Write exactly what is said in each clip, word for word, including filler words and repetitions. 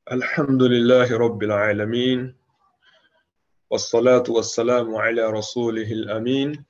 الحمد لله رب العالمين والصلاة والسلام على رسوله الأمين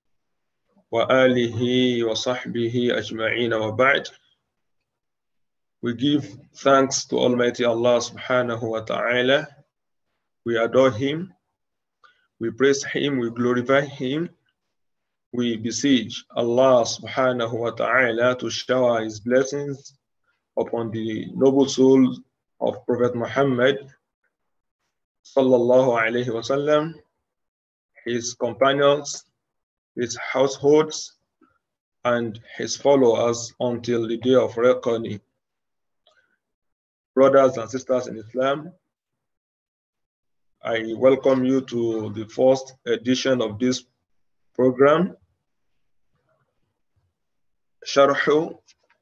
وآله وصحبه أجمعين وبعد. We give thanks to Almighty Allah subhanahu wa ta'ala. We adore Him, we praise Him, we glorify Him. We beseech Allah subhanahu wa ta'ala to shower His blessings upon the noble soul of Prophet Muhammad sallallahu alayhi wa sallam, his companions, his households, and his followers until the day of reckoning. Brothers and sisters in Islam, I welcome you to the first edition of this program, Sharh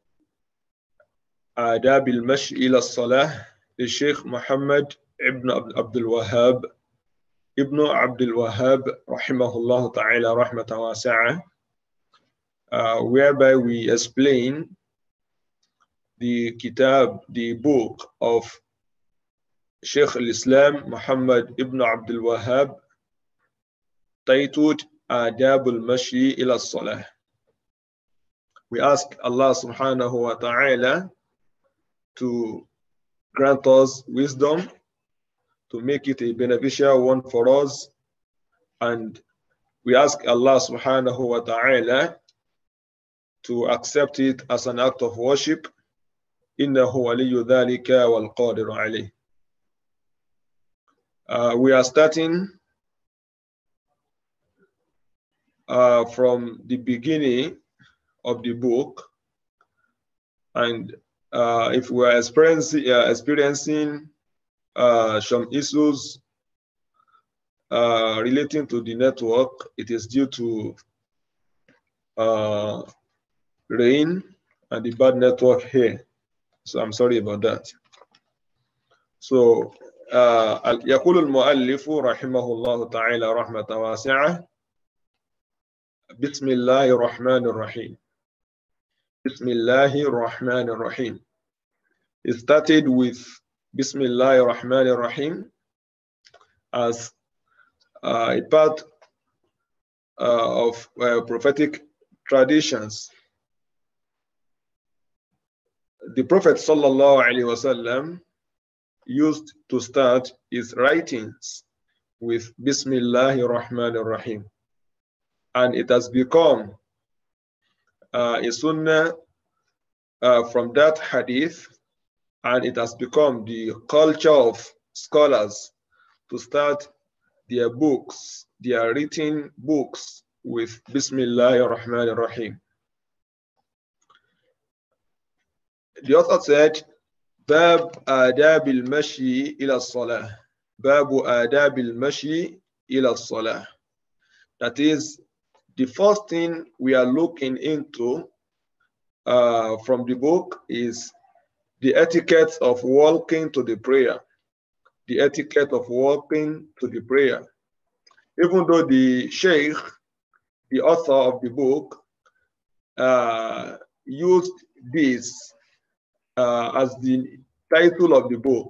Adab al-Mashi ila as-Salah, the Sheikh Muhammad Bn Abdul-Wahhāb, Ibn Abdul-Wahhāb, rahimahullah ta'ala rahmatan wasi'ah, uh, whereby we explain the kitab, the book of Sheikh al-Islam Muhammad Ibn Abdul-Wahhāb, titled Adab al-Mashi ila as-Salah. We ask Allah subhanahu wa ta'ala to grant us wisdom, to make it a beneficial one for us. And we ask Allah subhanahu wa ta'ala to accept it as an act of worship. Innahu waliyyu dhalika wal qadiru alayh. Uh, we are starting uh, from the beginning of the book. And uh, if we are experiencing, uh, experiencing Uh, some issues uh, relating to the network, it is due to uh, rain and the bad network here. So I'm sorry about that. So يقول المؤلف رحمه الله تعالى رحمة واسعة بسم الله الرحمن الرحيم بسم الله الرحمن الرحيم. It started with Bismillah ar-Rahman ar-Rahim as uh, a part uh, of uh, prophetic traditions. The Prophet sallallahu alaihi wasallam used to start his writings with Bismillah ar-Rahman ar-Rahim, and it has become uh, a sunnah uh, from that hadith. And it has become the culture of scholars to start their books, their written books, with Bismillah ar-Rahman ar-Rahim. The author said, Bab adab al-mashi ila as-salah. Babu adab al-mashi ila as-salah. That is, the first thing we are looking into uh, from the book is the etiquette of walking to the prayer. The etiquette of walking to the prayer. Even though the Sheikh, the author of the book, uh, used this uh, as the title of the book,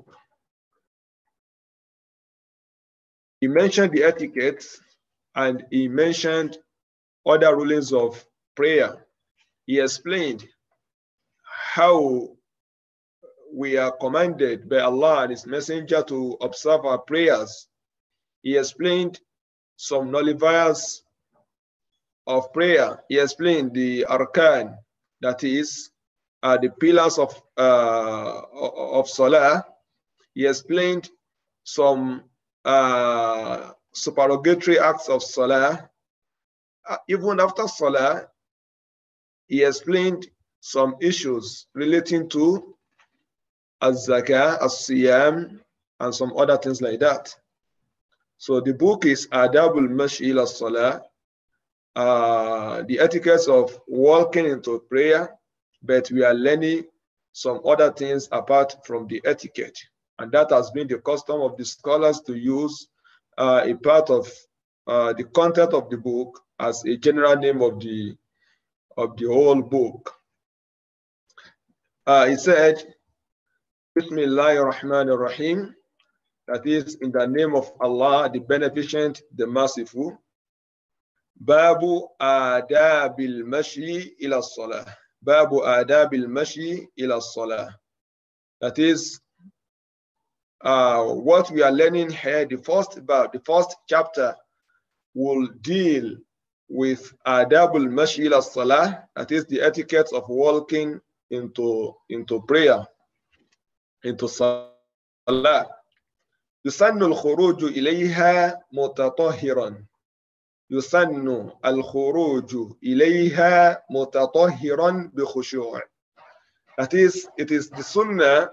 he mentioned the etiquette and he mentioned other rulings of prayer. He explained how we are commanded by Allah and His Messenger to observe our prayers. He explained some nullifiers of prayer. He explained the arkan, that is, uh, the pillars of uh, of salah. He explained some uh, supererogatory acts of salah. Uh, even after salah, he explained some issues relating to Az-Zakah, As-Siyam, and some other things like that. So the book is Adab al-Mashi ila as-Salah, uh, the etiquettes of walking into prayer, but we are learning some other things apart from the etiquette. And that has been the custom of the scholars to use uh, a part of uh, the content of the book as a general name of the, of the whole book. Uh, he said, Bismillahir Rahmanir Rahim. That is, in the name of Allah, the Beneficent, the Merciful. Babu adabil mashi ila salah. Babu adabil mashi ila salah. That is, uh, what we are learning here. The first bab, the first chapter, will deal with adabul mashi ila salah. That is the etiquettes of walking into into prayer, into salah. يسن الخروج إليها متطهرا. يسن الخروج إليها متطهرا بخشوع. That is, it is the sunnah.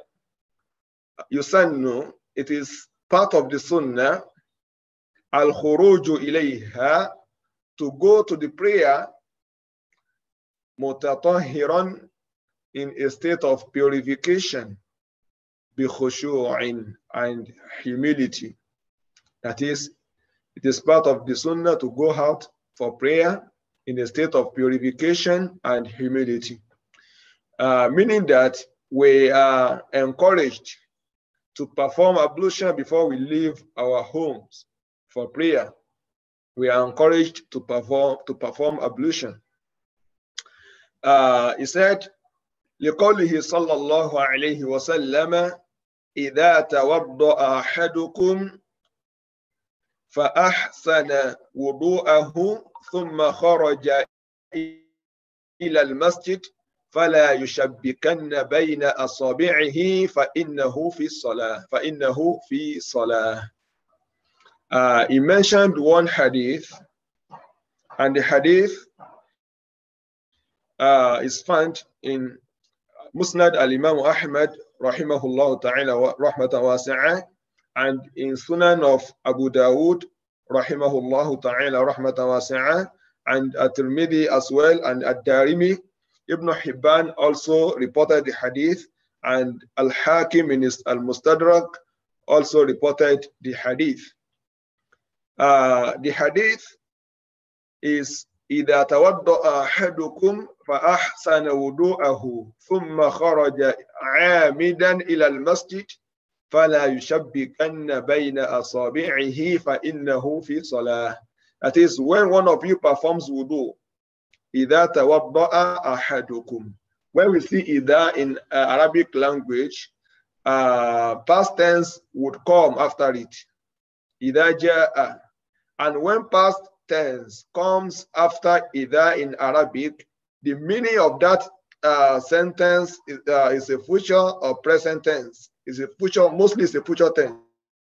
يسن, it is part of the sunnah. الخروج إليها, to go to the prayer متطهرا, in a state of purification. بخشوع, and humility. That is, it is part of the sunnah to go out for prayer in a state of purification and humility. Uh, meaning that we are encouraged to perform ablution before we leave our homes for prayer. We are encouraged to perform to perform ablution. Uh, he said, لقوله صلى الله عليه وسلم إذا توضأ أحدكم فأحسن وضوءه ثم خرج إلى المسجد فلا يشبكن بين أصابعه فإنه في الصلاة فإنه في صلاة. Uh, he mentioned one hadith, and the hadith uh, is found in Musnad al-Imam Ahmad rahimahullah ta'ala rahmatan wasi'ah, and in Sunan of Abu Dawud rahimahullah ta'ala rahmatan wasi'ah, and at-Tirmidhi as well, and at-Darimi. Ibn Hibban also reported the hadith, and Al-Hakim in his Al-Mustadrak also reported the hadith. Uh, the hadith is إذا توضأ أحدكم فأحسن وضوءه ثم خرج عامدا إلى المسجد فلا يشبكن بين أصابعه فإنه في صلاة. That is, when one of you performs wudu, إذا توضأ أحدكم. When we see إذا in uh, Arabic language, uh, past tense would come after it. إذا جاء. And when past tense comes after إذا in Arabic, the meaning of that uh, sentence is, uh, is a future or present tense. Is a future, mostly it's a future tense.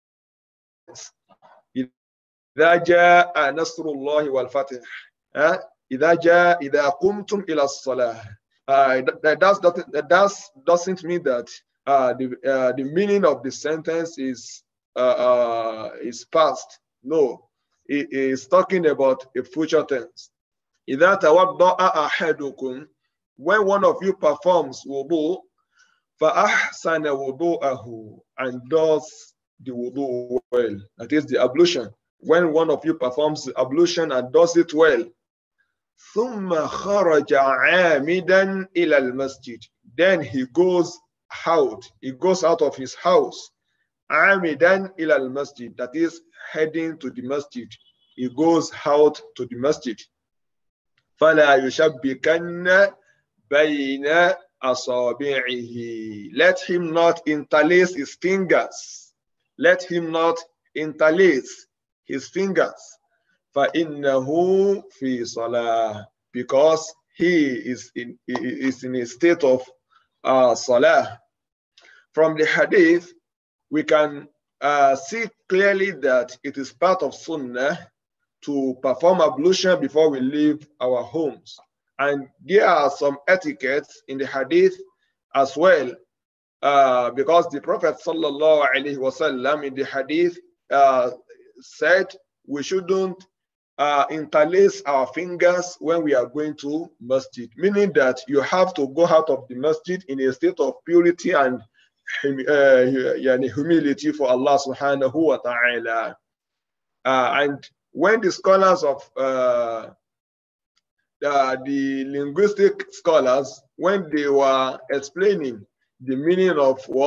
إذا جاء نصر الله والفتح. إذا جاء إذا قمتم إلى الصلاة. That does that does doesn't mean that uh, the uh, the meaning of the sentence is uh, uh, is past. No. It is talking about a future tense. إِذَا تَوَضَّأَ أَحَدُكُمْ. When one of you performs wudu, فَأَحْسَنَ وُضُوءَهُ, and does the wudu well. That is the ablution. When one of you performs the ablution and does it well, ثُمَّ خَرَجَ عَامِدًا إِلَى الْمَسْجِدِ. Then he goes out. He goes out of his house. عَامِدًا إِلَى الْمَسْجِدِ. That is, heading to the masjid. He goes out to the masjid. فَلَا يُشَبِّكَنَّ بَيْنَ أَصَابِعِهِ. Let him not interlace his fingers. Let him not interlace his fingers. فَإِنَّهُ فِي صَلَاةٍ. Because he is in, he is in a state of uh, salah. From the hadith, we can uh, see clearly that it is part of sunnah to perform ablution before we leave our homes. And there are some etiquettes in the hadith as well, uh, because the Prophet sallallahu alaihi wasallam in the hadith uh, said we shouldn't uh, interlace our fingers when we are going to masjid, meaning that you have to go out of the masjid in a state of purity and uh, humility for Allah subhanahu wa ta'ala. Uh, and when the scholars of uh, uh, the linguistic scholars, when they were explaining the meaning of what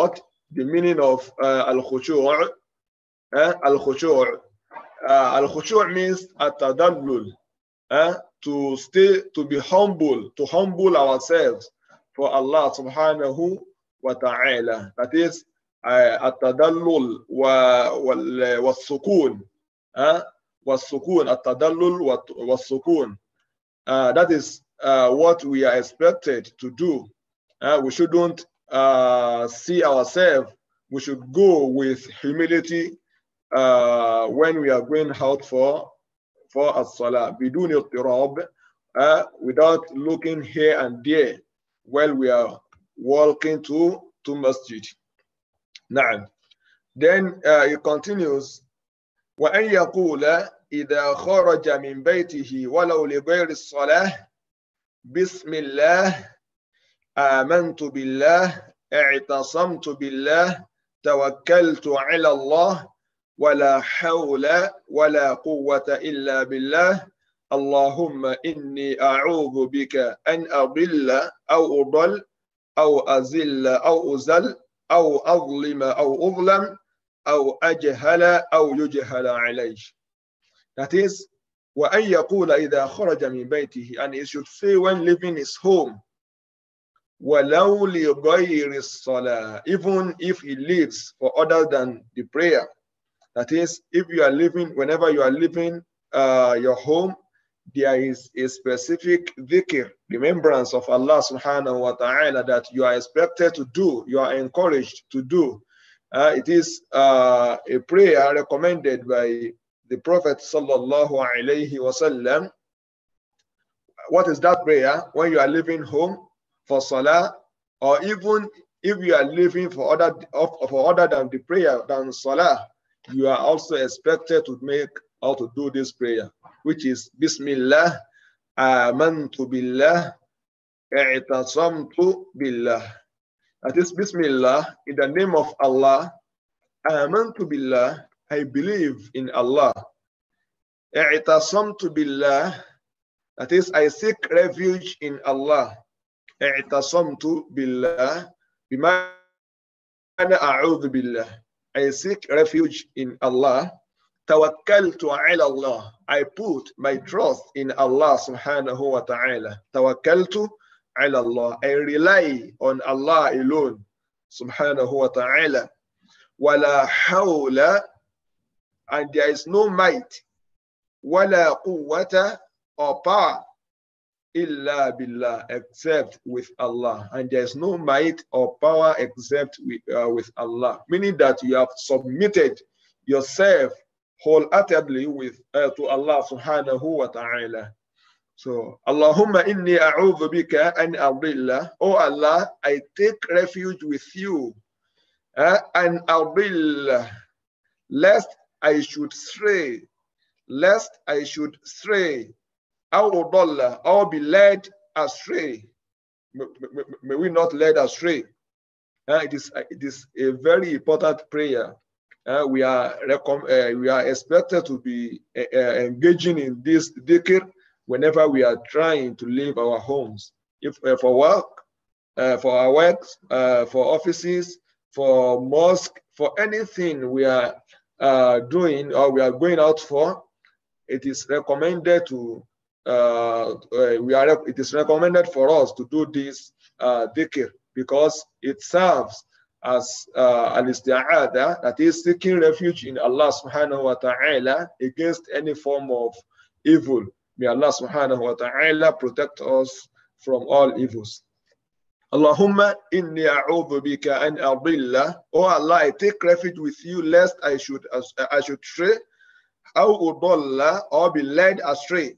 the meaning of uh, al-khushu'. Uh, al-khushu'. Uh, al-khushu' means at-tadallul. Uh, to stay, to be humble, to humble ourselves for Allah subhanahu wa ta'ala. That is at-tadallul wa-sukun. Was-sukun, at-tadallul was-sukun. That is uh, what we are expected to do. Uh, we shouldn't uh, see ourselves. We should go with humility uh, when we are going out for for as-salah, bidun al-tirab, uh, without looking here and there while we are walking to, to masjid. Na'am. Then uh, it continues, وَأَنْ يَقُولَ إِذَا خَرَجَ مِنْ بَيْتِهِ وَلَوْ لِغَيْرِ الصَّلَاةِ بِسْمِ اللَّهِ آمَنْتُ بِاللَّهِ اعْتَصَمْتُ بِاللَّهِ تَوَكَّلْتُ عَلَى اللَّهِ ولا حول ولا قوة إلا بالله اللهم إني أعوذ بك أن أضل أو أضل أو أزل أو أزل أو أظلم أو أظلم أو أجهل أو يجهل علي. That is, وأن يقول إذا خرج من بيته, and he should say when leaving his home, ولو لغير الصلاة, even if he lives for other than the prayer. That is, if you are living, whenever you are leaving uh, your home, there is a specific dhikr, remembrance of Allah subhanahu wa ta'ala that you are expected to do, you are encouraged to do. Uh, it is uh, a prayer recommended by the Prophet sallallahu alayhi wa sallam. What is that prayer? When you are leaving home for salah, or even if you are leaving for other, for other than the prayer, than salah, you are also expected to make or to do this prayer, which is Bismillah, Amantu Billah, I'tasamtu Billah. That is Bismillah, in the name of Allah. Amantu Billah, I believe in Allah. I'tasamtu Billah, that is, I seek refuge in Allah. I'tasamtu Billah, bimana a'udhu billah. I seek refuge in Allah. Tawakkaltu ala Allah. I put my trust in Allah subhanahu wa ta'ala. Tawakkaltu ala Allah. I rely on Allah alone subhanahu wa ta'ala. Wala hawla, and there is no might, wala quwwata, or power, illa billah, except with Allah. And there is no might or power except with, uh, with Allah. Meaning that you have submitted yourself wholeheartedly with uh, to Allah subhanahu wa ta'ala. So, Allahumma inni a'udhu bika an adilla. Oh Allah, I take refuge with you. Uh, an adilla, lest I should stray, lest I should stray. Or be led astray. May, may, may we not led astray. Uh, it is it is a very important prayer. Uh, we are uh, we are expected to be uh, engaging in this dhikr whenever we are trying to leave our homes. If uh, for work, uh, for our works, uh, for offices, for mosque, for anything we are uh, doing or we are going out for, it is recommended to. Uh, uh, we are. It is recommended for us to do this uh, dhikr because it serves as uh, al-isti'adha, that is seeking refuge in Allah subhanahu wa ta'ala against any form of evil. May Allah subhanahu wa ta'ala protect us from all evils. Allahumma inni a'udhu bika an adilla. Oh Allah, I take refuge with you lest I should I should stray, aw udalla, or be led astray.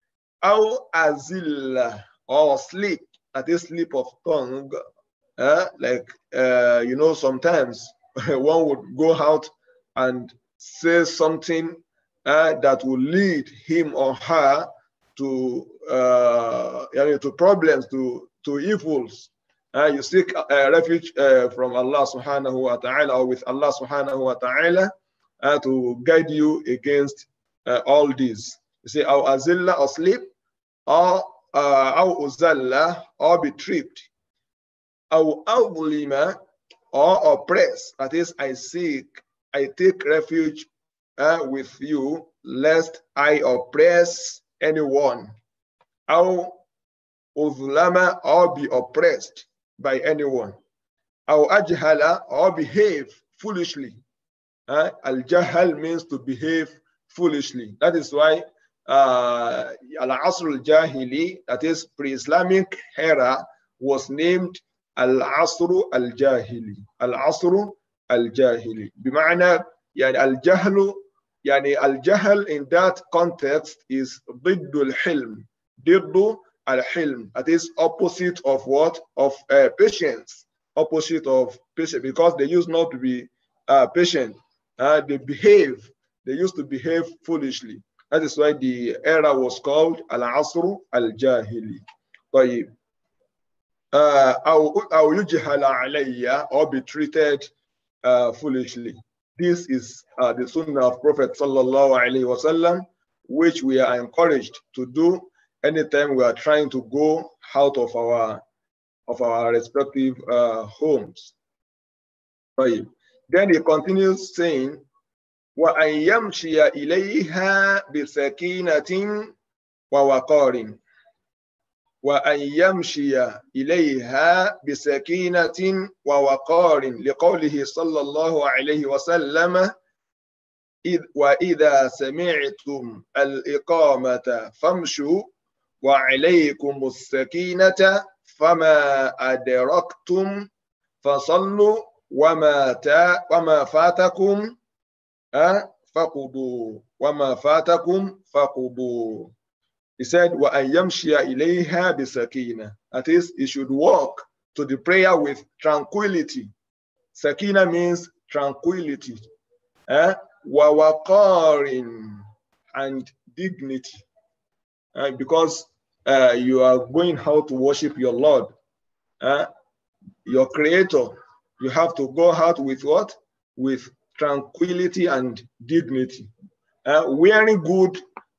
Aw azilla, or sleep, that is sleep of tongue. Uh, like, uh, you know, sometimes one would go out and say something uh, that will lead him or her to uh, to problems, to, to evils. Uh, you seek uh, refuge uh, from Allah subhanahu wa ta'ala, or with Allah subhanahu wa ta'ala uh, to guide you against uh, all these. You say, aw azilla, or sleep, or aw uzalla, or be tripped, aw awlima, or oppress. That is, I seek, I take refuge uh, with you, lest I oppress anyone. Aw uzlama, or be oppressed by anyone. Aw ajhala, or behave foolishly. Uh, Al-jahal means to behave foolishly. That is why uh, Al-Asr al-Jahili, that is pre-Islamic era, was named Al-Asr al-Jahili. Al-Asr al-Jahili. Bima'na, yani al-jahlu, yani al-jahl in that context is ضد الحلم. ضد al-hilm. That is opposite of what? Of uh, patience. Opposite of patience, because they used not to be uh, patient. Uh, they behave, they used to behave foolishly. That is why the era was called Al-Asr Al-Jahili. طيب. أو يجهل علي, or be treated uh, foolishly. This is uh, the sunnah of Prophet Sallallahu Alaihi Wasallam, which we are encouraged to do anytime we are trying to go out of our of our respective uh, homes. طيب. Then he continues saying, وَأَنْ يَمْشِيَ إِلَيْهَا بِسَكِينَةٍ وَوَقَارٍ وَأَنْ يَمْشِيَ إِلَيْهَا بِسَكِينَةٍ وَوَقَارٍ لِقَوْلِهِ صَلَّى اللَّهُ عَلَيْهِ وَسَلَّمَ وَإِذَا سَمِعْتُمْ الْإِقَامَةَ فَامْشُوا وَعَلَيْكُمُ السَّكِينَةَ فَمَا أَدْرَكْتُمْ فَصَلُّوا وَمَا وَمَا فَاتَكُمْ فَقُضُوا وَمَا فَاتَكُمْ فَقُضُوا. He said, وَأَنْ يَمْشِيَ إِلَيْهَا بِسَكِينَةٍ. That is, he should walk to the prayer with tranquility. Sakina means tranquility. Eh? وَوَقَارٍ, and dignity. Eh? Because uh, you are going out to worship your Lord, eh? your Creator. You have to go out with what? With tranquility and dignity. Uh, wearing good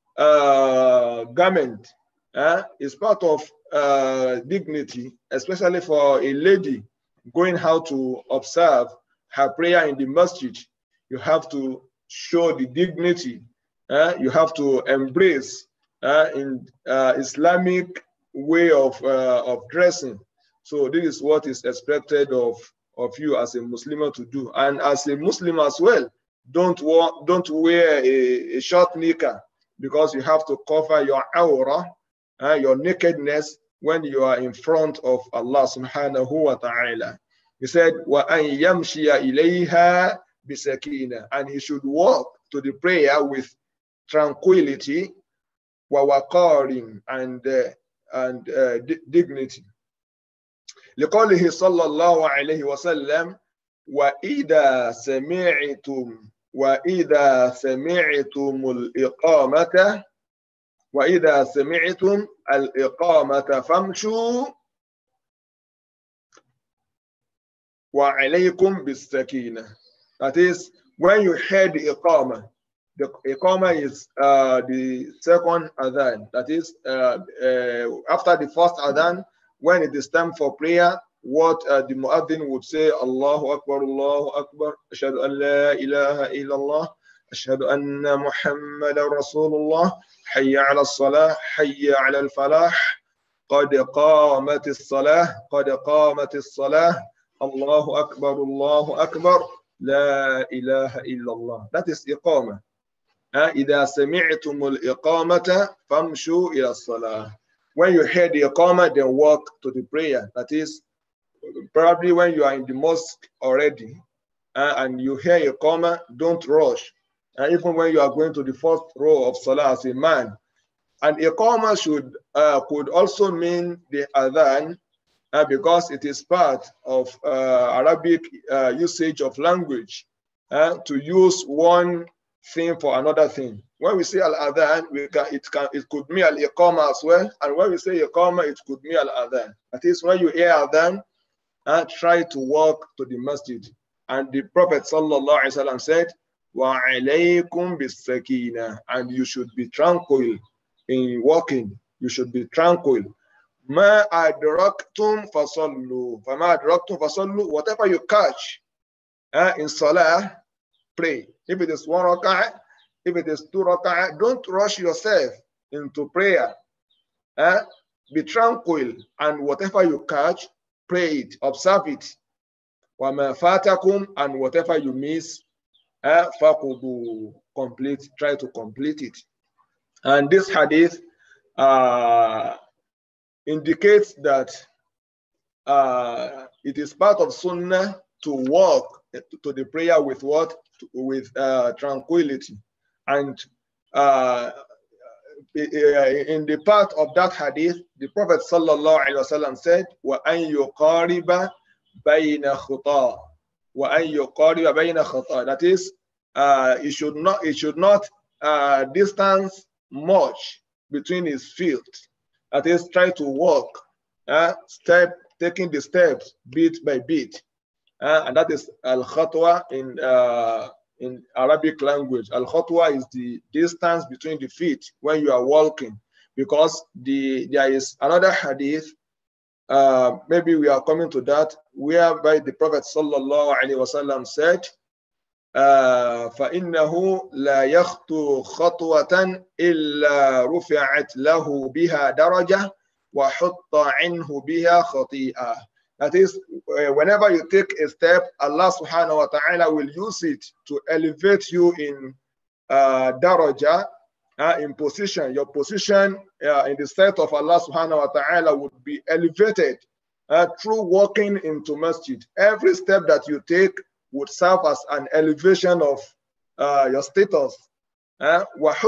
uh, garment uh, is part of uh, dignity, especially for a lady going out to observe her prayer in the masjid. You have to show the dignity. Uh, you have to embrace uh, in uh, Islamic way of, uh, of dressing. So this is what is expected of, of you as a Muslim to do. And as a Muslim as well, don't, wa don't wear a, a short knicker, because you have to cover your aura, uh, your nakedness, when you are in front of Allah subhanahu wa ta'ala. He said, وَأَنْ يَمْشِيَ إِلَيْهَا بِسَكِينَةٍ, and he should walk to the prayer with tranquility, وَوَقَارٍ, and, uh, and uh, dignity. لقوله صلى الله عليه وسلم وإذا سمعتم وإذا سمعتم الإقامة وإذا سمعتم الإقامة فامشوا وعليكم بالسكينة. That is, when you hear the Iqamah, the Iqamah is uh, the second adhan. That is, uh, uh, after the first adhan, when it is time for prayer, what uh, the muaddin would say, Allahu Akbar, Allahu Akbar, Ashhadu an la ilaha illallah, Ashhadu anna Muhammadan Rasulullah, Hayya ala salah, Hayya ala al-falah, Qad qamat as-salah, Qad qamat as-salah, Allahu Akbar, Allahu Akbar, La ilaha illallah. That is Iqamah. إِذَا سَمِعْتُمُ الْإِقَامَةَ فَامْشُوا إِلَى الصَّلَاةِ. When you hear the Iqamah, then walk to the prayer. That is, probably when you are in the mosque already uh, and you hear Iqamah, don't rush. And uh, even when you are going to the first row of Salah as a man. And Iqamah should, uh, could also mean the Adhan, uh, because it is part of uh, Arabic uh, usage of language, uh, to use one thing for another thing. When we say al-adhan, we can, it can it could mean al-iqama as well. And when we say iqama, it could mean al-adhan. That is, when you hear adhan, uh, try to walk to the masjid. And the Prophet sallallahu alaihi wasallam said, "Wa alaykum bis-sakina," and you should be tranquil in walking. You should be tranquil. Ma adraktum fasallu. Fama adraktum fasallu. Whatever you catch uh, in salah, pray. If it is one rak'ah, if it is two rak'ah, don't rush yourself into prayer. Uh, be tranquil, and whatever you catch, pray it, observe it. وَمَا فَاتَكُمْ, and whatever you miss, uh, فَقُضُوا, complete, try to complete it. And this hadith uh, indicates that uh, it is part of sunnah to walk to the prayer with what? With uh, tranquility. And uh, in the part of that hadith, the Prophet sallallahu alaihi wasallam said, وَأَنْ يُقَارِبَ بَيْنَ خُطَى وَأَنْ يُقَارِبَ بَيْنَ خُطَى. That is, uh, it should not, it should not uh, distance much between his feet. That is, try to walk, uh, step, taking the steps bit by bit. Uh, and that is al-khatwa in uh, in Arabic language. Al-khatwa is the distance between the feet when you are walking, because the there is another hadith, uh, maybe we are coming to that, whereby the Prophet sallallahu alaihi wasallam said, uh, فَإِنَّهُ لَا يَخْطُو خَطْوَةً إِلَّا رُفِعَتْ لَهُ بِهَا دَرَجَةً وَحُطَّ عِنْهُ بِهَا خَطِيئَةً. That is, uh, whenever you take a step, Allah subhanahu wa ta'ala will use it to elevate you in uh, daraja, uh, in position. Your position uh, in the sight of Allah subhanahu wa ta'ala would be elevated uh, through walking into masjid. Every step that you take would serve as an elevation of uh, your status. Uh,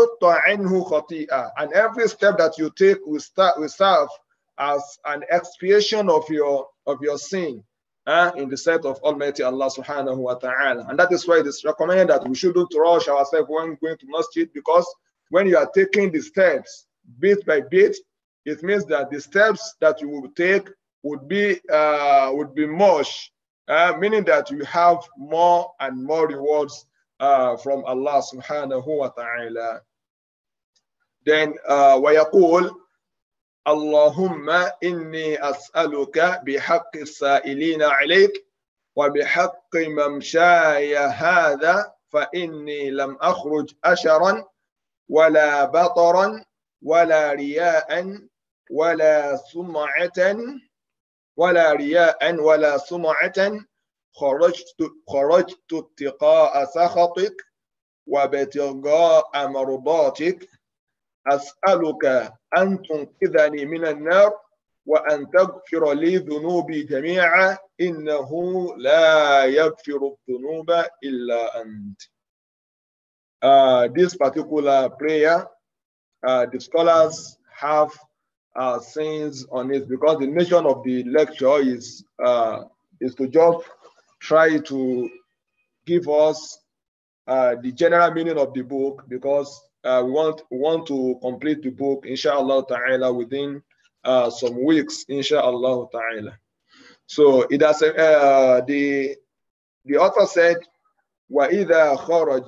and every step that you take will, start, will serve as an expiation of your of your sin uh, in the sight of Almighty Allah subhanahu wa ta'ala. And that is why it is recommended that we shouldn't rush ourselves when going to masjid, because when you are taking the steps bit by bit, it means that the steps that you will take would be uh, would be much, uh, meaning that you have more and more rewards uh, from Allah subhanahu wa ta'ala. Then uh, وَيَقُولُ اللهم إني أسألك بحق السائلين عليك وبحق ممشاي هذا فإني لم أخرج أشرا ولا بطرا ولا رياء ولا سمعة ولا رياء ولا سمعة خرجت خرجت اتقاء سخطك وابتغاء مرضاتك أسألك أن تنقذني من النار وأن تغفر لي ذنوبي جميعا إنه لا يغفر الذنوب إلا أنت. Uh, this particular prayer, uh, the scholars have uh, sayings on it, because the nature of the lecture is uh, is to just try to give us uh, the general meaning of the book, because Uh, we want we want to complete the book, inshallah ta'ala, within uh, some weeks, inshallah ta'ala. So it has uh, the the author said, وَإِذَا خَرَجَ,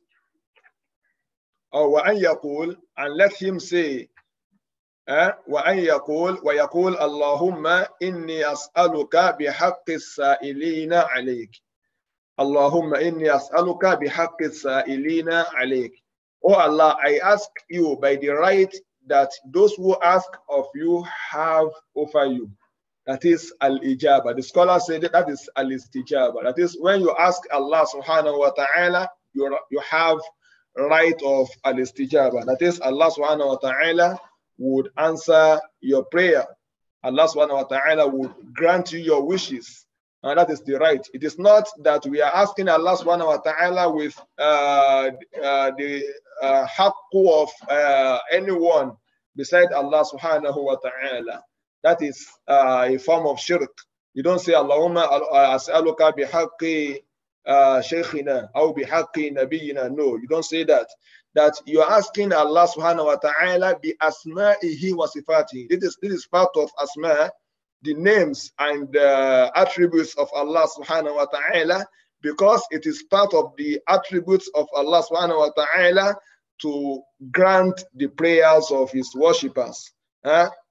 or وَأَنْ يَقُولُ, and let him say, uh, وَأَنْ يَقُولُ وَيَقُولُ اللَّهُمَّ إِنِّي أَسْأَلُكَ بِحَقِّ السَّائِلِينَ عَلَيْكَ اللَّهُمَّ إِنِّي أَسْأَلُكَ بِحَقِّ السَّائِلِينَ عَلَيْكَ. Oh Allah, I ask you by the right that those who ask of you have over you. That is al-ijaba. The scholars say that, that is al-istijaba. That is, when you ask Allah subhanahu wa ta'ala, you, you have right of al-istijaba. That is, Allah subhanahu wa ta'ala would answer your prayer. Allah subhanahu wa ta'ala would grant you your wishes. And that is the right. It is not that we are asking Allah subhanahu wa ta'ala with uh, uh, the uh, haqqu of uh, anyone beside Allah subhanahu wa ta'ala. That is uh, a form of shirk. You don't say Allahumma as'aluka bihaqqi shaykhina aw bihaqqi nabiyyina. No, you don't say that. That you are asking Allah subhanahu wa ta'ala bi asma'ihi wa sifatihi. This is, this is part of asma', the names and uh, attributes of Allah subhanahu wa ta'ala, because it is part of the attributes of Allah subhanahu wa ta'ala to grant the prayers of his worshippers. Huh?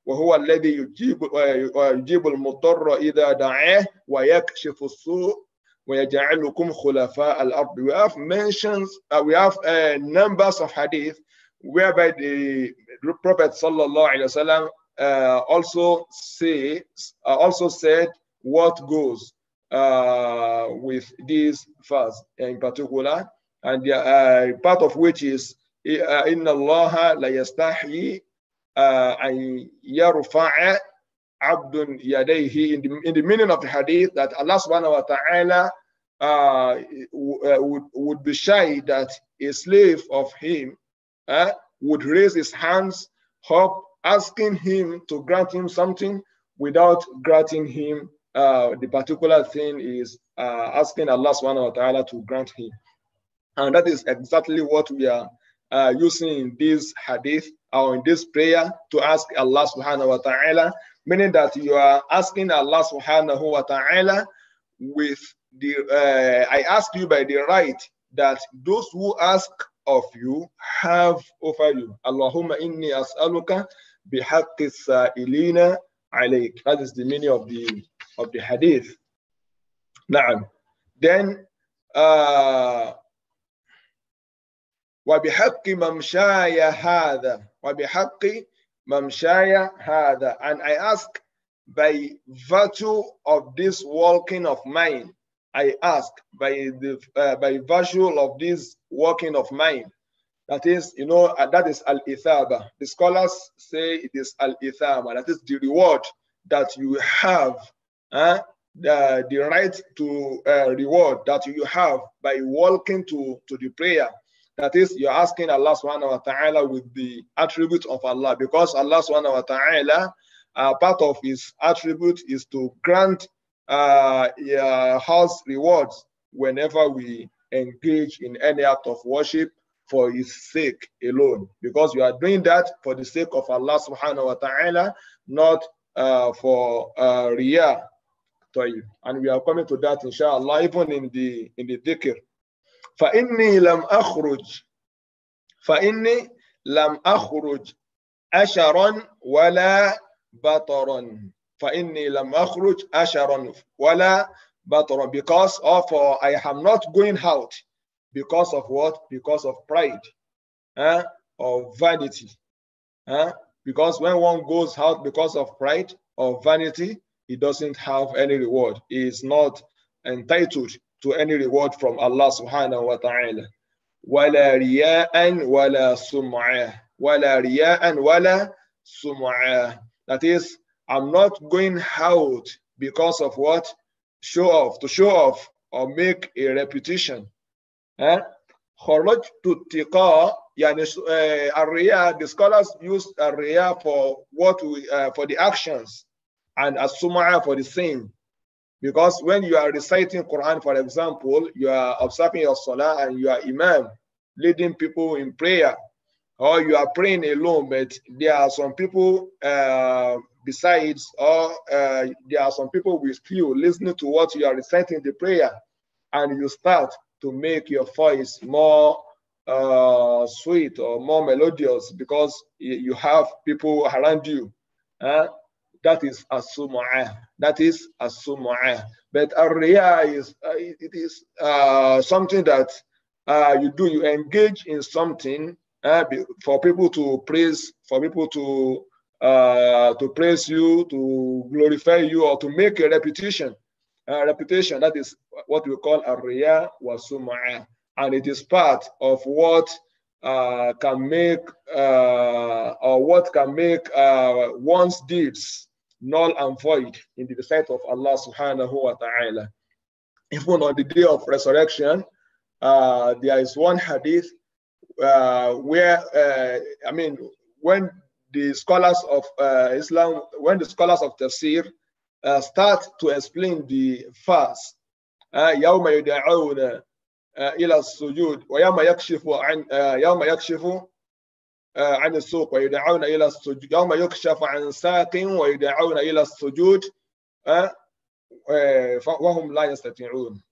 وهو الذي يجيب يجيب المضطر إذا دعاه ويكشف السوء ويجعلكم خلفاء الأرض. We have mentions, uh, we have uh, numbers of hadith whereby the Prophet sallallahu alaihi wasallam uh, also say uh, also said what goes uh, with this verse in particular, and the, uh, part of which is إن الله لا يستحي أن يرفع عبد يديه. In the, in the meaning of the hadith, that Allah subhanahu wa ta'ala uh, would, would be shy that a slave of him uh, would raise his hands up, asking him to grant him something without granting him uh, the particular thing is uh, asking Allah subhanahu wa ta'ala to grant him. And that is exactly what we are uh, using in this hadith or in this prayer, to ask Allah subhanahu wa ta'ala, meaning that you are asking Allah subhanahu wa ta'ala with the, uh, I ask you by the right that those who ask of you have over you. Allahumma inni as'aluka bihaqqi sa'ilina alayk. That is the meaning of the of the hadith. Na'am. Then uh وَبِحَقِّ مَمْشَايَ هَذَا وَبِحَقِّ مَمْشَايَ هَذَا, and I ask by virtue of this walking of mine, I ask by the uh, by virtue of this walking of mine, that is, you know, uh, that is al-ithaba. The scholars say it is al-ithaba, that is the reward that you have, uh, the, the right to uh, reward that you have by walking to, to the prayer. That is, you're asking Allah subhanahu wa ta'ala with the attribute of Allah, because Allah subhanahu wa ta'ala, uh, part of his attribute is to grant uh, uh, us rewards whenever we engage in any act of worship for his sake alone, because you are doing that for the sake of Allah subhanahu wa ta'ala, not uh, for uh, riyah. And we are coming to that inshallah even in the in the dhikr. فإني لم أخرج فإني لم أخرج أشرا ولا بطرا فإني لم أخرج أشرا ولا بطرا, because of uh, I am not going out because of what? Because of pride, uh, or vanity, uh, because when one goes out because of pride or vanity, he doesn't have any reward. He is not entitled to any reward from Allah subhanahu wa ta'ala. وَلَا رِيَاءً وَلَا سُمْعَةً وَلَا رِيَاءً وَلَا سُمْعَةً. That is, I'm not going out because of what? Show off, to show off or make a reputation. خَرَجْتُ اتِّقَاءً, يعني الرِّيَاء, the scholars use الرِّيَاء for what we, uh, for the actions, and as-sum'ah for the saying. Because when you are reciting Quran, for example, you are observing your salah and you are imam, leading people in prayer, or you are praying alone, but there are some people uh, besides, or uh, there are some people with you listening to what you are reciting the prayer, and you start to make your voice more uh, sweet or more melodious because you have people around you. Huh? That is as-sum'ah. That is as-sum'ah. But ar-riya is uh, it is uh, something that uh, you do. You engage in something uh, for people to praise, for people to uh, to praise you, to glorify you, or to make a reputation. Uh, reputation. That is what we call ar-riya wa sum'ah, and it is part of what uh, can make uh, or what can make uh, one's deeds null and void in the sight of Allah subhanahu wa ta'ala. Even on the day of resurrection, uh, there is one hadith uh, where, uh, I mean, when the scholars of uh, Islam, when the scholars of tafsir uh, start to explain the verse, يَوْمَ يُدَعَوْنَ إِلَى السُّجُودِ وَيَوْمَ يَكْشِفُ عَنْ يَوْمَ يَكْشِفُ عن السوق ويدعون إلى السجود يوم يكشف عن ساق ويدعون إلى السجود وهم لا يستطيعون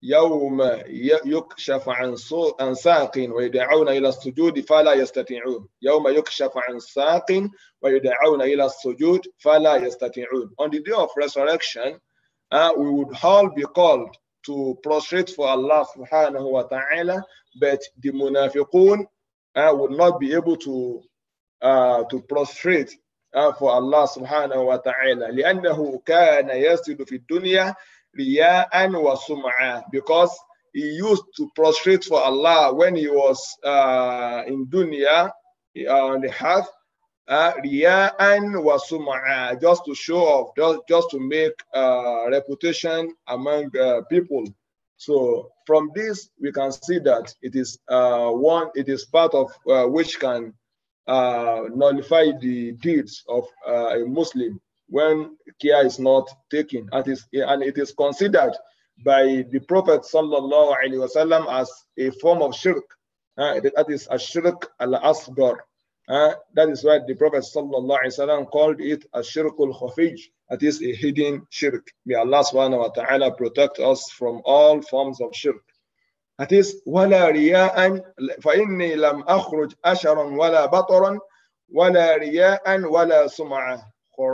يوم يكشف عن عن ساق ويدعون إلى السجود فلا يستطيعون يوم يكشف عن ساق ويدعون إلى السجود فلا يستطيعون. On the day of resurrection, uh, we would all be called to prostrate for Allah subhanahu wa ta'ala, but the munafiqun uh, would not be able to uh, to prostrate uh, for Allah subhanahu wa ta'ala لأنه كان يسجد في الدنيا رياء وسمعة, because he used to prostrate for Allah when he was uh, in dunya uh, on the earth, uh, رياء وسمعة, just to show off, just, just to make uh, reputation among uh, people. So from this we can see that it is uh, one, it is part of uh, which can uh, nullify the deeds of uh, a Muslim when care is not taken, and, is, and it is considered by the Prophet sallallahu alaihi wasallam as a form of shirk. Uh, that is a shirk al-asghar. Uh, that is why the Prophet sallallahu alaihi wasallam called it a shirk al-khafij. That is a hidden shirk. May Allah subhanahu wa ta'ala protect us from all forms of shirk. That is ولا رياء فإني لم أخرج أشرا ولا بطرا ولا رياء ولا سمعة.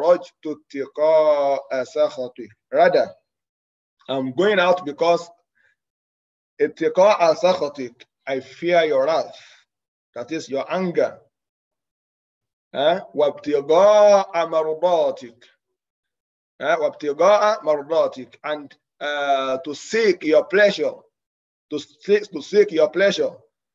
Rather, I'm going out because I fear your wrath, that is your anger. وابتغاء مرضاتك وابتغاء مرضاتك, and uh, to seek your pleasure, to seek, to seek your pleasure.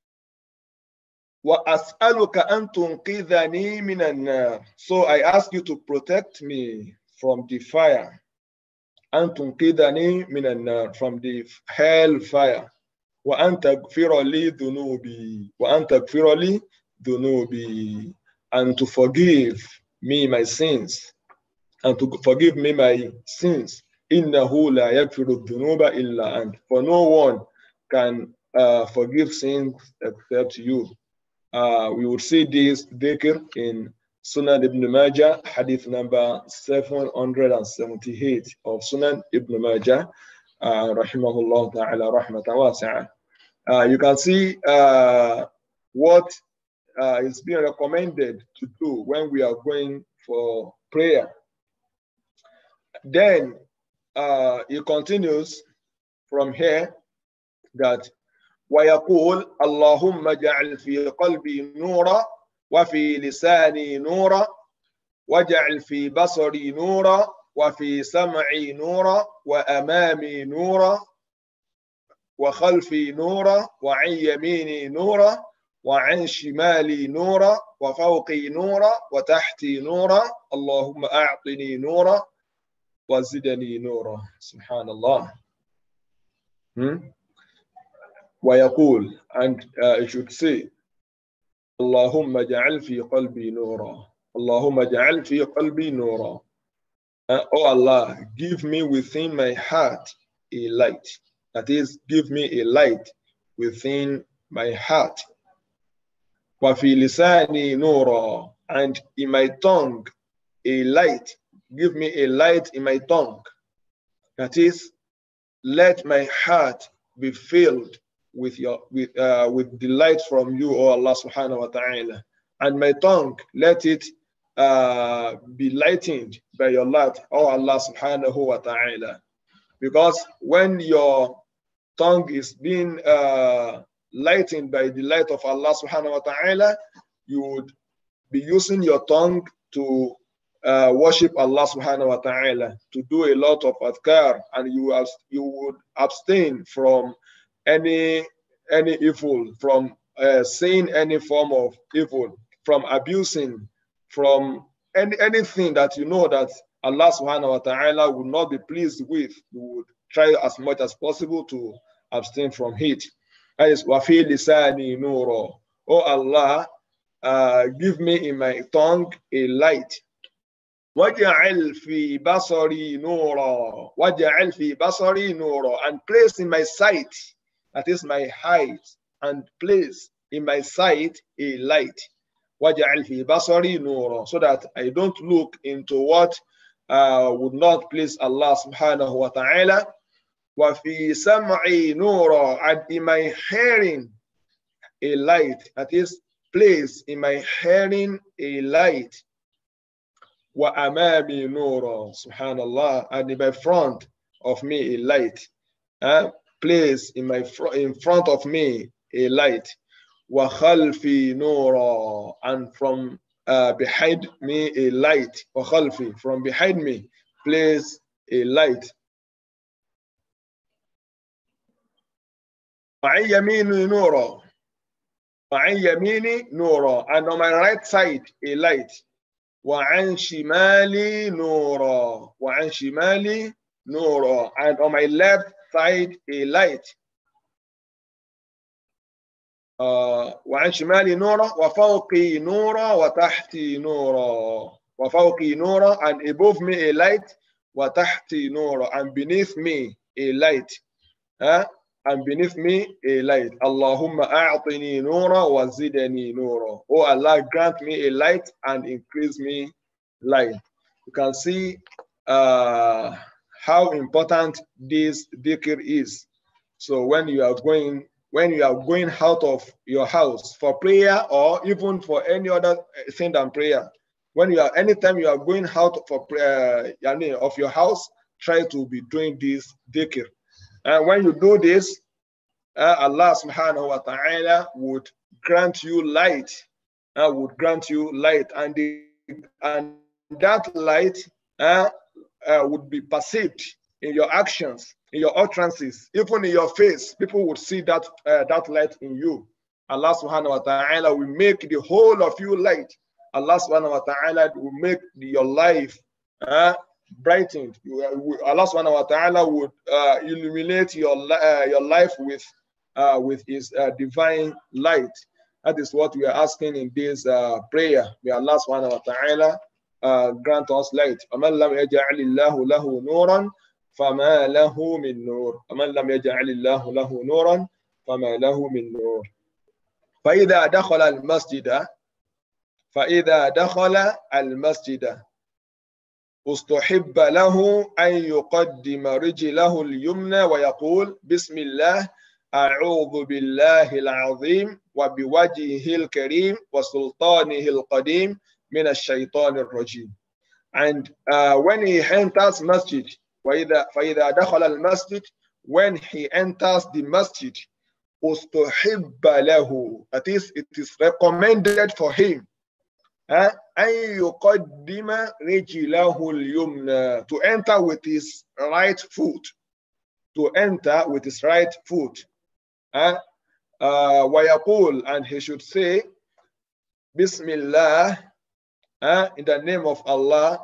وَأَسْأَلُكَ أَن تُنْقِذَنِي مِنَ النَّارِ. So I ask you to protect me from the fire. أَن تُنْقِذَنِي مِنَ النَّارِ, from the hell fire. وَأَن تَغْفِرَ لِي ذُنُوبِي وَأَن تَغْفِرَ لِي ذُنُوبِي, and to forgive me my sins, and to forgive me my sins. إِنَّهُ لَا يَغْفِرُ الذُّنُوبَ إِلَّا أَنْتَ. For no one can uh, forgive sins except you. Uh, we would see this dhikr in Sunan Ibn Majah, hadith number seven hundred seventy-eight of Sunan Ibn Majah, uh, rahimahullah ta'ala rahmatan wasi'ah. Uh, you can see uh, what uh, is being recommended to do when we are going for prayer. Then uh, he continues from here that ويقول اللهم اجعل في قلبي نورا وفي لساني نورا واجعل في بصري نورا وفي سمعي نورا وأمامي نورا وخلفي نورا وعن يميني نورا وعن شمالي نورا وفوقي نورا وتحتي نورا اللهم أعطني نورا وزدني نورا. سبحان الله. Hmm? ويقول, and uh, it should say اللهم اجعل في قلبي نورا اللهم اجعل في قلبي نورا. uh, Oh Allah, give me within my heart a light. That is, give me a light within my heart. وفي لساني نورا, and in my tongue a light. Give me a light in my tongue. That is, let my heart be filled with your with uh, with delight from you, O Allah subhanahu wa ta'ala, and my tongue, let it uh, be lightened by your light, O Allah subhanahu wa ta'ala. Because when your tongue is being uh, lightened by the light of Allah subhanahu wa ta'ala, you would be using your tongue to uh, worship Allah subhanahu wa ta'ala, to do a lot of adhkar, and you have, you would abstain from any any evil, from uh, saying any form of evil, from abusing, from any anything that you know that Allah subhanahu wa ta'ala would not be pleased with. You would try as much as possible to abstain from it. That is wafi lisani nuro. Oh Allah, uh, give me in my tongue a light. وَجَعَلْ فِي بَصَرِي نُورًا وَجَعَلْ فِي بَصَرِي نُورًا, and place in my sight, that is my eyes, and place in my sight a light. وَجَعَلْ فِي بَصَرِي نُورًا, so that I don't look into what uh, would not please Allah subhanahu wa ta'ala. وَفِي سَمْعِي نُورًا, and in my hearing a light, that is, place in my hearing a light. وَأَمَامِي نُورًا, subhanallah, and in my front of me a light. Uh, place in my fr in front of me a light. وَخَلْفِي نُورًا, and from uh, behind me a light. وَخَلْفِي, from behind me, place a light. وَعَنْ يَمِينِي نُورًا, وَعَنْ يَمِينِي نُورًا, and on my right side a light. وَعَنْ شِمَالِي نُورًا, وَعَنْ شِمَالِي نُورًا, and on my left side a light. Uh, وعن شمالي نورا وفوقي نورا وتحتي نورا. وفوقي نورا, and above me a light. وتحتي نورا, and beneath me a light. Uh, and beneath me a light. Allahumma a'tini nura wa zidani nura. Oh Allah, grant me a light and increase me light. You can see uh, how important this dhikr is. So when you are going when you are going out of your house for prayer, or even for any other thing than prayer, when you are anytime you are going out for prayer of your house, try to be doing this dhikr. And when you do this, uh, Allah subhanahu wa ta'ala would grant you light, uh, would grant you light, and, the, and that light uh, uh, would be perceived in your actions, in your utterances, even in your face. People would see that uh, that light in you. Allah subhanahu wa ta'ala will make the whole of you light. Allah subhanahu wa ta'ala will make your life uh, brightened. Allah subhanahu wa ta'ala would uh, illuminate your, uh, your life with, uh, with his uh, divine light. That is what we are asking in this uh, prayer. May Allah subhanahu wa ta'ala uh, grant us light. وَمَنْ لَمْ يَجْعَلِ اللَّهُ لَهُ نُورًا فَمَا لَهُ مِن نُورٍ. وَمَنْ لَمْ يَجْعَلِ اللَّهُ لَهُ نُورًا فَمَا لَهُ مِن نُورٍ. فَإِذَا دَخَلَ الْمَسْجِدَ فَإِذَا دَخَلَ الْمَسْجِدَ استحب له أن يقدم رجله اليمنى ويقول بسم الله أعوذ بالله العظيم وبوجهه الكريم وسلطانه القديم من الشيطان الرجيم. And uh, when he enters masjid, فإذا, فإذا دخل المسجد, when he enters the masjid, استحب له, that is, it is recommended for him أن يقدم رجله اليمنى, to enter with his right foot, to enter with his right foot. Uh, uh, ويقول, and he should say, Bismillah, uh, in the name of Allah,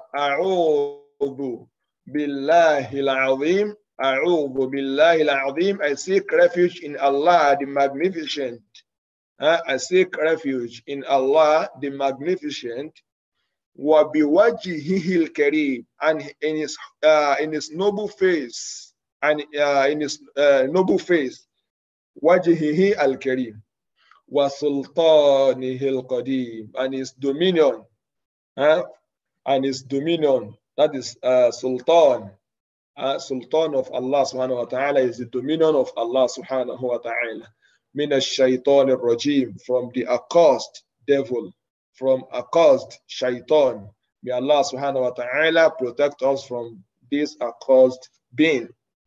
أعوذ بالله العظيم, أعوذ بالله العظيم, I seek refuge in Allah the Magnificent. Uh, I seek refuge in Allah the Magnificent. وَبِوَجْهِهِ الْكَرِيمِ, and in his uh, in his noble face, and uh, in his uh, noble face, وَجْهِهِ الْكَرِيمِ, وَسُلْطَانِهِ الْقَدِيمِ, and his dominion, uh, and his dominion, that is uh, Sultan, uh, Sultan of Allah subhanahu wa ta'ala is the dominion of Allah subhanahu wa ta'ala. Min ash-shaytan ar-rajim, from the accursed devil, from accursed shaitan. May Allah subhanahu wa ta'ala protect us from this accursed being.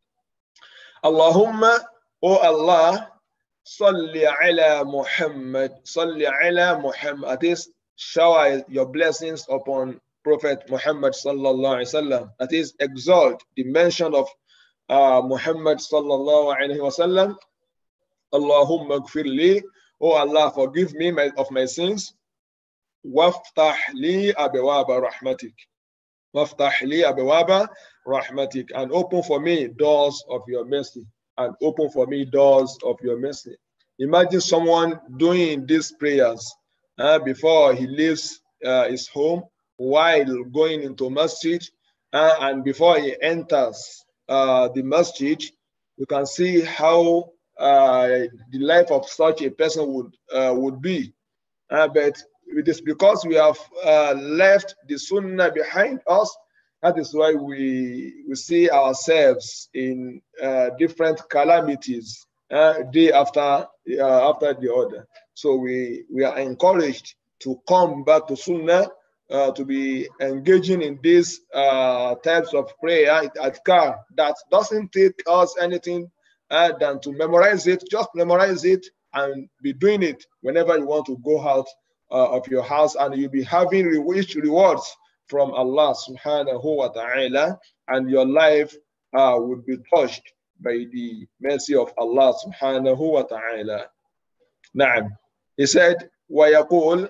Allahumma, O Allah, salli ala Muhammad, salli ala Muhammad, that is, shower your blessings upon Prophet Muhammad sallallahu alaihi wasallam, that is, exalt the mention of uh, Muhammad sallallahu alaihi wasallam. Allahumma gfir li, oh Allah, forgive me my, of my sins. Waftah li abwaba rahmatik. Waftah li abwaba rahmatik. And open for me doors of your mercy. And open for me doors of your mercy. Imagine someone doing these prayers uh, before he leaves uh, his home, while going into masjid, uh, and before he enters uh, the masjid. You can see how Uh, the life of such a person would uh, would be, uh, but it is because we have uh, left the sunnah behind us, That is why we, we see ourselves in uh, different calamities uh, day after, uh, after the other. So we, we are encouraged to come back to Sunnah, uh, to be engaging in these uh, types of prayer at car that doesn't take us anything uh, than to memorize it. Just memorize it and be doing it whenever you want to go out uh, of your house, and you'll be having rich rewards from Allah subhanahu wa ta'ala, and your life uh, would be touched by the mercy of Allah subhanahu wa ta'ala. Na'am. He said, وَيَقُولُ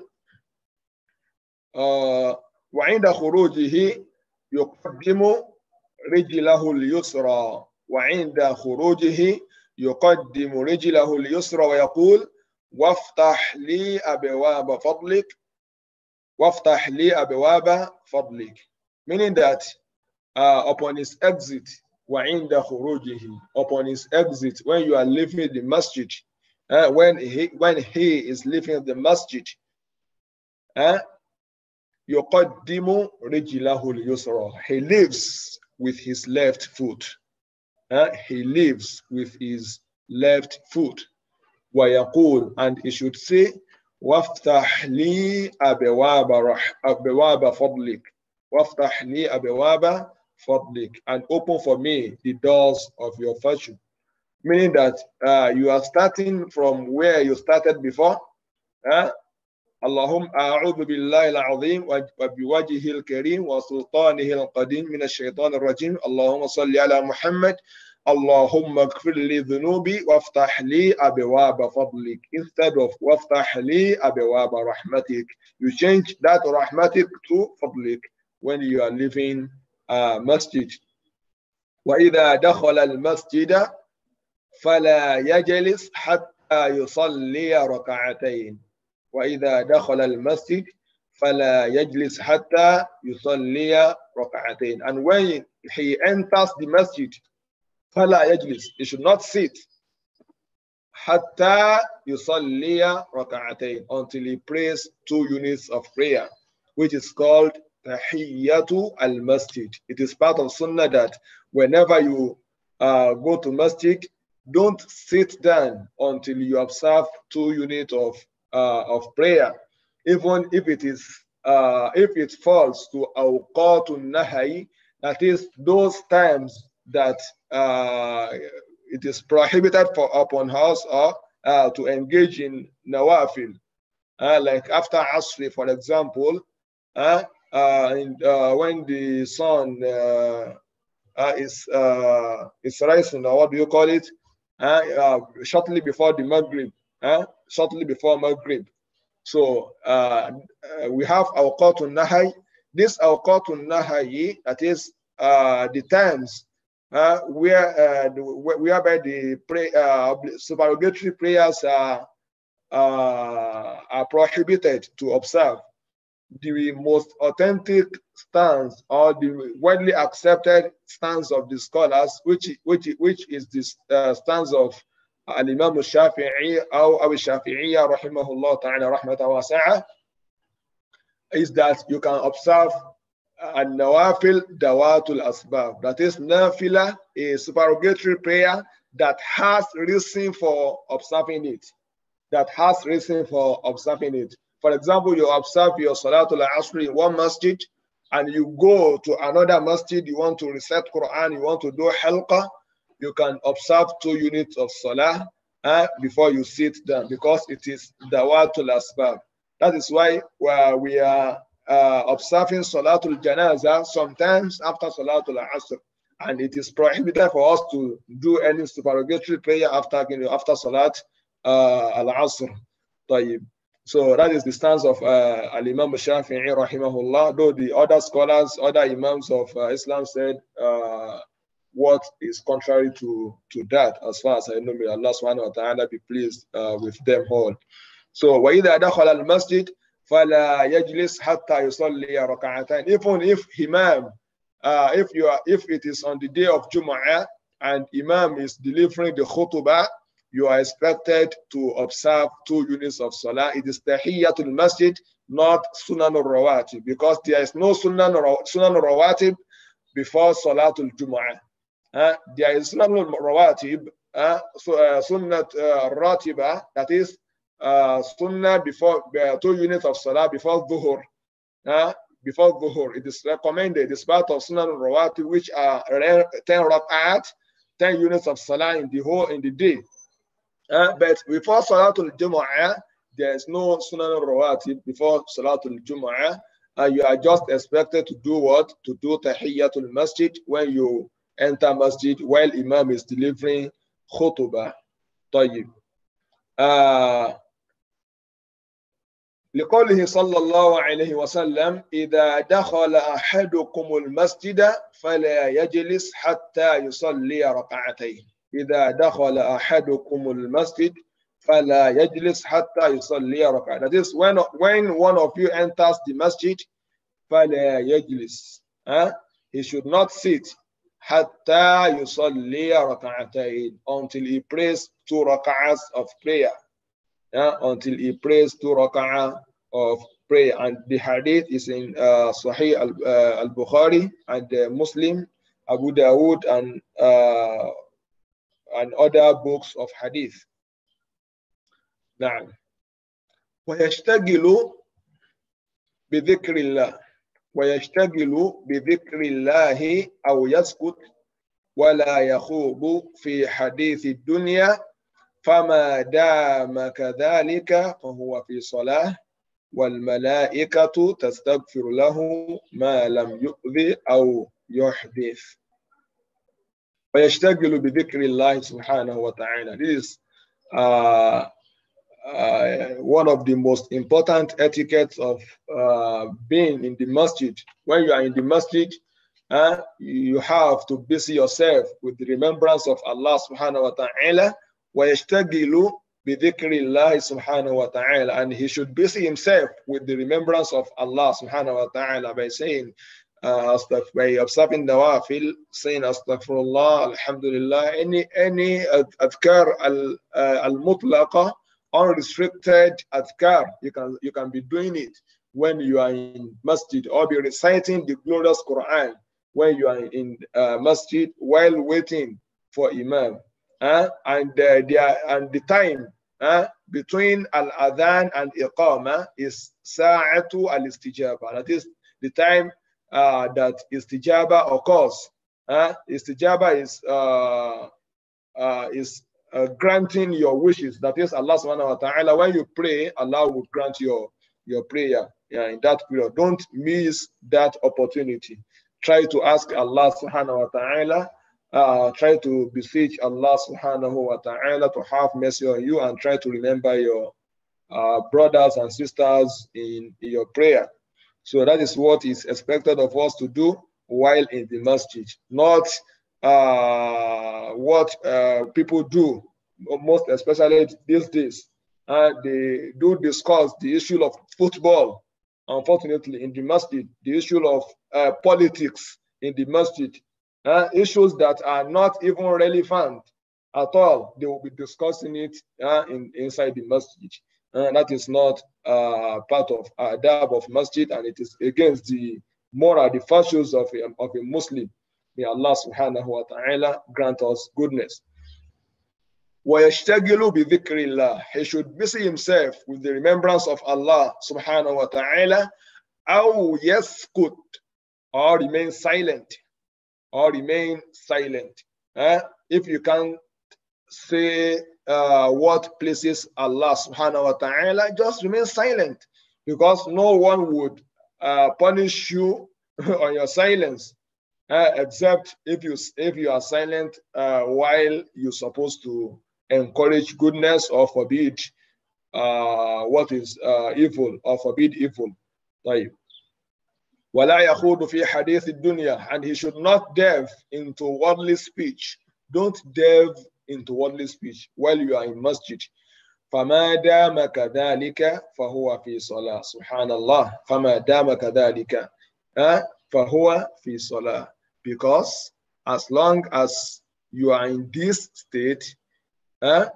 وعند خروجه يقدم رجله اليسرى وعند خروجه يقدم رجله اليسرى ويقول وافتح لي أبواب فضلك وافتح لي أبواب فضلك, meaning that uh, upon his exit وعند خروجه, upon his exit, when you are leaving the masjid, uh, when he when he is leaving the masjid, uh, يقدم رجله اليسرى, he lives with his left foot. Uh, he lives with his left foot. ويقول, and he should say, وافتح لي أبواب رح أبواب فضلك وافتح لي أبواب فضلك, and open for me the doors of your virtue. Meaning that uh, you are starting from where you started before. Uh, اللهم أعوذ بالله العظيم وبوجهه الكريم وسلطانه القديم من الشيطان الرجيم اللهم صل على محمد اللهم اغفر لي ذنوبي وافتح لي أبواب فضلك, instead of وافتح لي أبواب رحمتك. You change that رحمتك to فضلك when you are leaving uh, masjid. وإذا دخل المسجد فلا يجلس حتى يصلي ركعتين وإذا دخل المسجد فلا يجلس حتى يصلي ركعتين. And when he enters the masjid, فلا يجلس, he should not sit حتى يصلي ركعتين, until he prays two units of prayer, which is called tahiyyatu al-masjid. It is part of sunnah that whenever you uh, go to masjid, don't sit down until you observe two units of uh, of prayer, even if it is uh, if it falls to awqatun nahy, that is those times that uh, it is prohibited for upon us or uh, to engage in nawafil, uh, like after Asri, for example, uh, uh, and, uh, when the sun uh, uh, is uh, is rising, or what do you call it? Uh, uh, shortly before the Maghrib, uh, shortly before Maghrib. So uh, uh, we have awqatun nahy. This awqatun nahy, that is uh, the times uh, where uh, the, whereby the pray, uh, supererogatory prayers are uh, are prohibited to observe. The most authentic stance, or the widely accepted stance of the scholars, which which which is this uh, stance of Al-Imam al-Shafi'i or Al-Shafi'iyya rahimahullah ta'ala rahmatan wasi'ah, is that you can observe an-nawafil dawatul asbab. That is nafila, a supererogatory prayer that has reason for observing it. That has reason for observing it. For example, you observe your Salatul Asr in one masjid, and you go to another masjid, you want to recite Quran, you want to do halqa, you can observe two units of Salah uh, before you sit down, because it is Dawatul Asbab. That is why uh, we are uh, observing Salatul Janaza sometimes after Salatul Asr, and it is prohibited for us to do any supererogatory prayer after, you know, after Salat uh, Al-Asr. So that is the stance of uh, Al-Imam Shafi'i rahimahullah, though the other scholars, other imams of uh, Islam said uh, what is contrary to, to that, as far as I know. May Allah subhanahu wa ta'ala be pleased uh, with them all. So وَإِذَا دَخَلَ الْمَسْجِدِ فَلَا يَجْلِسْ حَتَّى يُصَلِّيَ رَكَعَتَيْنِ. Even if Imam, uh, if you are, if it is on the day of Jumu'ah and Imam is delivering the khutbah, you are expected to observe two units of Salah. It is Tahiyyatul Masjid, not Sunan al-Rawatib, because there is no Sunan al-Rawatib before Salatul Jumu'ah. Uh, there is Sunnah al-Rawatib, uh, so, uh, Sunnah uh, Ratiba, that is uh, Sunnah before uh, two units of Salah before Dhuhr. Uh, before Dhuhr, it is recommended, it's part of Sunnah al-Rawatib, which are ten rak'at, ten units of Salah in the whole, in the day. Uh, but before Salatul Jumu'ah, there is no Sunnah al-Rawatib before Salatul Jumu'ah. Uh, you are just expected to do what? To do Tahiyyatul Masjid when you enter Masjid while Imam is delivering khutbah. طيب. Uh, لقوله صلى الله عليه وسلم إذا دخل أحدكم المسجد فلا يجلس حتى يصلي ركعتين. إذا دخل أحدكم المسجد فلا يجلس حتى يصلي ركعتين. That is, when, when one of you enters the masjid, فلا يجلس. Huh? He should not sit حتى يصلي ركعتين, until he prays two rak'ahs of prayer. Yeah, until he prays two rak'ah of prayer. And the hadith is in uh, Sahih al-Bukhari uh, and uh, Muslim, Abu Dawood, and uh, and other books of hadith. نعم. ويشتغل بذكر الله ويشتغل بذكر الله أو يسكت ولا يخوض في حديث الدنيا فما دام كذلك فهو في صلاة والملائكة تستغفر له ما لم يؤذي أو يحدث. ويشتغل بذكر الله سبحانه وتعالى. This is uh, uh, one of the most important etiquettes of uh, being in the masjid. When you are in the masjid, uh, you have to busy yourself with the remembrance of Allah subhanahu wa ta'ala. وَيَشْتَغِلُ بِذِكْرِ اللَّهِ سُبْحَانَهُ وَتَعَالَى. And he should busy himself with the remembrance of Allah subhanahu wa ta'ala by saying, uh, by observing nawafil, saying astaghfirullah, alhamdulillah, any any adhkar al-mutlaqa, unrestricted adhkar, you can you can be doing it when you are in masjid, or be reciting the glorious Quran when you are in uh, masjid while waiting for Imam. Uh, and uh, the and the time uh, between al-adhan and iqama is sa'atu al-istijaba. That is the time uh, that istijaba occurs. Uh, istijaba is uh, uh, is uh, granting your wishes. That is Allah subhanahu wa ta'ala. When you pray, Allah will grant your your prayer. Yeah, in that period, don't miss that opportunity. Try to ask Allah subhanahu wa ta'ala. Uh, try to beseech Allah subhanahu wa ta'ala to have mercy on you, and try to remember your uh, brothers and sisters in, in your prayer. So that is what is expected of us to do while in the masjid, not uh, what uh, people do, most especially these days. Uh, they do discuss the issue of football, unfortunately, in the masjid, the issue of uh, politics in the masjid. Uh, issues that are not even relevant at all, they will be discussing it uh, in, inside the masjid. Uh, that is not uh, part of adab of masjid, and it is against the moral, the virtues of a, of a Muslim. May Allah subhanahu wa ta'ala grant us goodness. وَيَشْتَغِلُ بِذِكْرِ اللَّهِ. He should busy himself with the remembrance of Allah subhanahu wa ta'ala, أَوْ يَسْكُتْ, or remain silent. Or remain silent. Uh, if you can't say uh, what pleases Allah subhanahu wa ta'ala, just remain silent, because no one would uh, punish you on your silence, uh, except if you if you are silent uh, while you're supposed to encourage goodness or forbid uh, what is uh, evil, or forbid evil. Right. وَلَا يَخُوضُ فِي حَدِيثِ الدُّنْيَا. And he should not delve into worldly speech. Don't delve into worldly speech while you are in masjid. فَمَا دَامَ كَذَلِكَ فَهُوَ فِي صَلَاةٍ. Subhanallah. فَمَا دَامَ كَذَلِكَ فَهُوَ فِي صَلَاةٍ. Because as long as you are in this state, فَهُوَ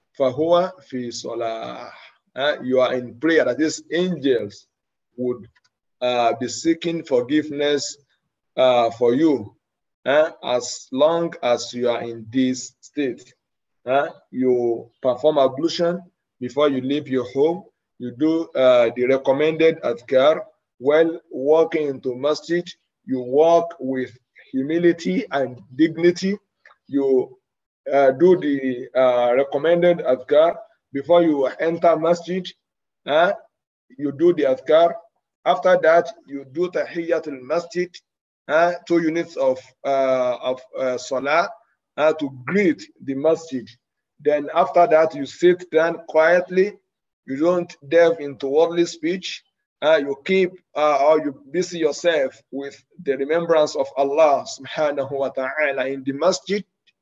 فِي صَلَاةٍ. You are in prayer. That is, angels would Uh, be seeking forgiveness uh, for you, uh, as long as you are in this state. Uh, you perform ablution before you leave your home. You do uh, the recommended adhkar. While walking into masjid, you walk with humility and dignity. You uh, do the uh, recommended adhkar before you enter masjid. Uh, you do the adhkar. After that, you do tahiyyatul masjid, uh, two units of uh, of uh, salah uh, to greet the masjid. Then after that, you sit down quietly. You don't delve into worldly speech. Uh, you keep uh, or you busy yourself with the remembrance of Allah subhanahu wa ta'ala in the masjid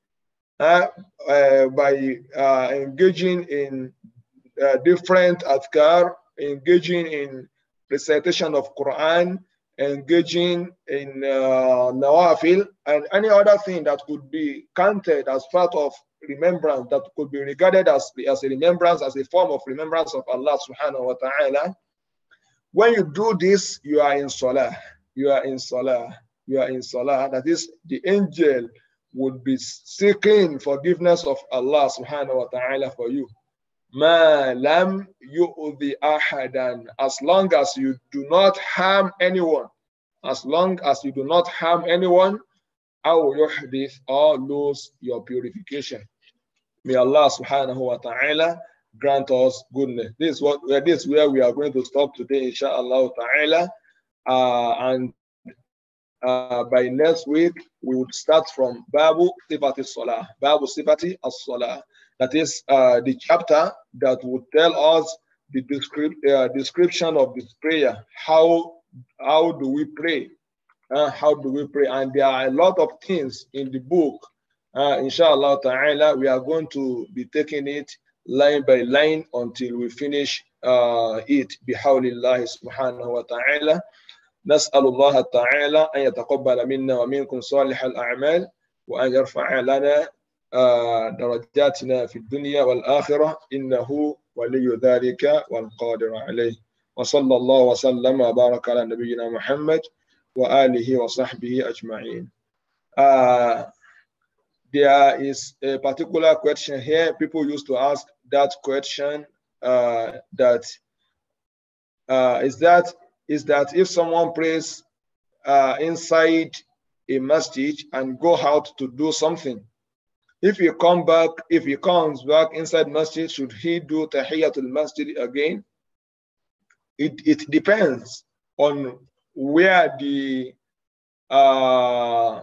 uh, uh, by uh, engaging in uh, different adhkar, engaging in recitation of Quran, engaging in uh, nawafil, and any other thing that could be counted as part of remembrance, that could be regarded as, as a remembrance, as a form of remembrance of Allah subhanahu wa ta'ala. When you do this, you are in salah. You are in salah. You are in salah. That is, the angel would be seeking forgiveness of Allah subhanahu wa ta'ala for you. Ma lam yu'dhi ahadan, as long as you do not harm anyone, as long as you do not harm anyone, aw yuhdith, or lose your purification. May Allah subhanahu wa ta'ala grant us goodness. This is what this is where we are going to stop today, inshallah ta'ala. Uh, and uh, by next week, we would start from Babu Sifati Salah. Babu Sifati as-Salah. That is uh, the chapter that would tell us the descrip uh, description of this prayer. How, how do we pray? Uh, how do we pray? And there are a lot of things in the book. Uh, inshallah ta'ala, we are going to be taking it line by line until we finish uh, it. Bihawlillahi subhanahu wa ta'ala. نسأل الله تعالى أن يتقبل منا ومنكم صالح الأعمال وأن يرفع لنا درجاتنا في الدنيا والآخرة إنه ولي ذلك والقادر عليه وصلى الله وسلم وبارك على نبينا محمد وآله وصحبه أجمعين. Uh, there is a particular question here. People used to ask that question uh, that uh, is that is that if someone prays uh, inside a masjid and go out to do something, if he come back, if he comes back inside masjid, should he do tahiyyatul masjid again? It it depends on where the uh,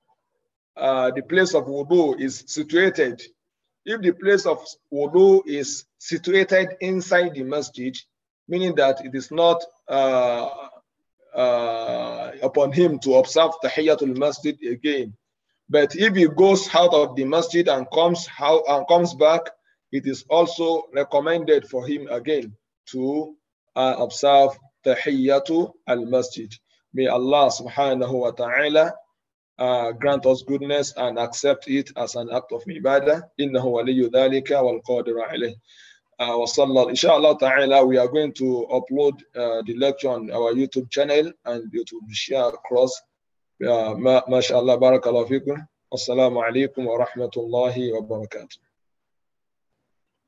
uh, the place of wudu is situated. If the place of wudu is situated inside the masjid, meaning that it is not uh, uh, upon him to observe tahiyyatul masjid again. But if he goes out of the masjid and comes out and comes back, it is also recommended for him again to uh, observe tahiyyatu al-masjid. May Allah subhanahu wa ta'ala uh, grant us goodness and accept it as an act of ibadah. Innahu waliyyu dhalika wal qadiru alayh. Uh, Inshallah ta'ala, we are going to upload uh, the lecture on our YouTube channel and it will be shared across. Uh, ma, mashallah, barakallahu fikum. Assalamu alaikum wa rahmatullahi wa barakatuh.